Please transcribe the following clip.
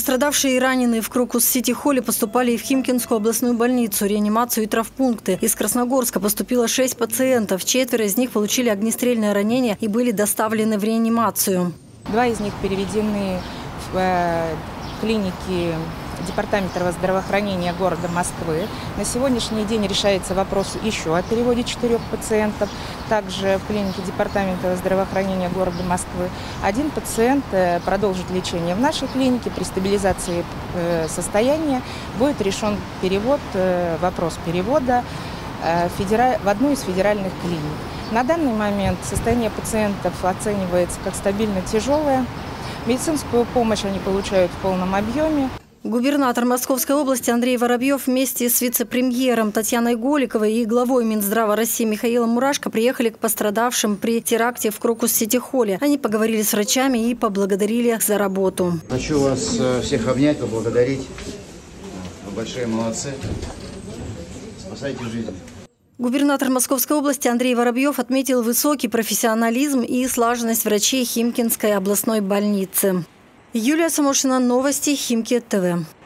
Пострадавшие и раненые в Крокус-Сити-Холле поступали и в Химкинскую областную больницу, реанимацию и травмпункты. Из Красногорска поступило 6 пациентов. 4 из них получили огнестрельное ранение и были доставлены в реанимацию. 2 из них переведены в клиники Департамента здравоохранения города Москвы. На сегодняшний день решается вопрос еще о переводе 4 пациентов. Также в клинике Департамента здравоохранения города Москвы. 1 пациент продолжит лечение в нашей клинике. При стабилизации состояния будет решен перевод, вопрос перевода в одну из федеральных клиник. На данный момент состояние пациентов оценивается как стабильно тяжелое. Медицинскую помощь они получают в полном объеме. Губернатор Московской области Андрей Воробьев вместе с вице-премьером Татьяной Голиковой и главой Минздрава России Михаилом Мурашко приехали к пострадавшим при теракте в Крокус-Сити-Холле. Они поговорили с врачами и поблагодарили их за работу. Хочу вас всех обнять, поблагодарить. Вы большие молодцы. Спасайте жизнь. Губернатор Московской области Андрей Воробьев отметил высокий профессионализм и слаженность врачей Химкинской областной больницы. Юлия Самошина, новости Химки ТВ.